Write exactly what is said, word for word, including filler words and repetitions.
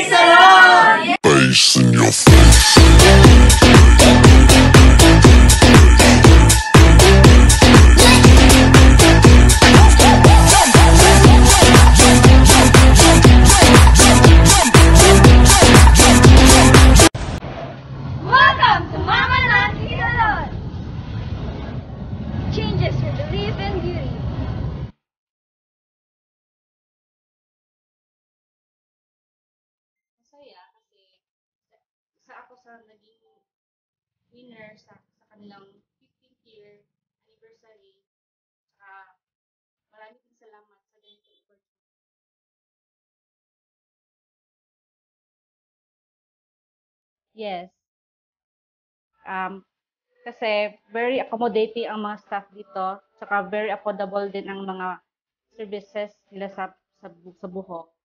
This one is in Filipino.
salon! Face in your face. Welcome to Mama Nancy Salon! Changes your belief in beauty. Masaya kasi isa ako sa naging winner sa, sa kanilang fifteenth year anniversary. Saka maraming din salamat sa ganitong opportunity. Yes. Um, kasi very accommodating ang mga staff dito. Saka very affordable din ang mga services nila sa, sa, sa buhok.